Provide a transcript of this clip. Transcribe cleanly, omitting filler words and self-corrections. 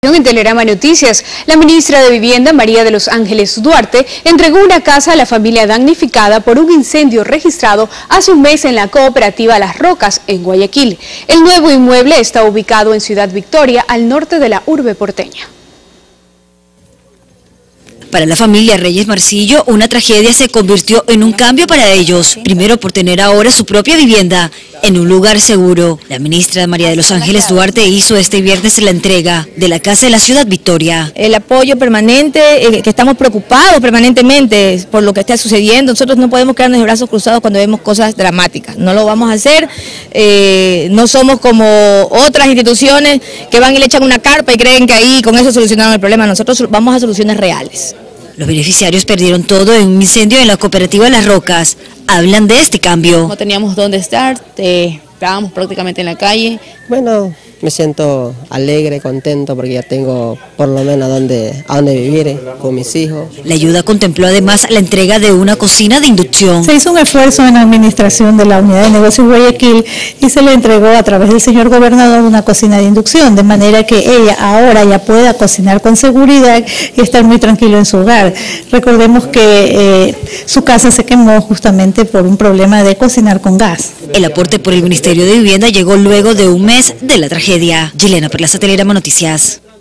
En Telerama Noticias, la ministra de Vivienda, María de los Ángeles Duarte, entregó una casa a la familia damnificada por un incendio registrado hace un mes en la cooperativa Las Rocas, en Guayaquil. El nuevo inmueble está ubicado en Ciudad Victoria, al norte de la urbe porteña. Para la familia Reyes Marcillo, una tragedia se convirtió en un cambio para ellos, primero por tener ahora su propia vivienda en un lugar seguro. La ministra María de los Ángeles Duarte hizo este viernes la entrega de la casa de la Ciudad Victoria. El apoyo permanente, que estamos preocupados permanentemente por lo que está sucediendo. Nosotros no podemos quedarnos de brazos cruzados cuando vemos cosas dramáticas. No lo vamos a hacer. No somos como otras instituciones que van y le echan una carpa y creen que ahí con eso solucionaron el problema. Nosotros vamos a soluciones reales. Los beneficiarios perdieron todo en un incendio en la cooperativa Las Rocas. Hablan de este cambio. No teníamos dónde estar, estábamos prácticamente en la calle. Bueno, me siento alegre, contento porque ya tengo por lo menos a dónde vivir con mis hijos. La ayuda contempló además la entrega de una cocina de inducción. Se hizo un esfuerzo en la administración de la Unidad de Negocios Guayaquil y se le entregó a través del señor gobernador una cocina de inducción, de manera que ella ahora ya pueda cocinar con seguridad y estar muy tranquilo en su hogar. Recordemos que su casa se quemó justamente por un problema de cocinar con gas. El aporte por el Ministerio de Vivienda llegó luego de un mes de la tragedia. Yelena Perlaza, Telerama Noticias.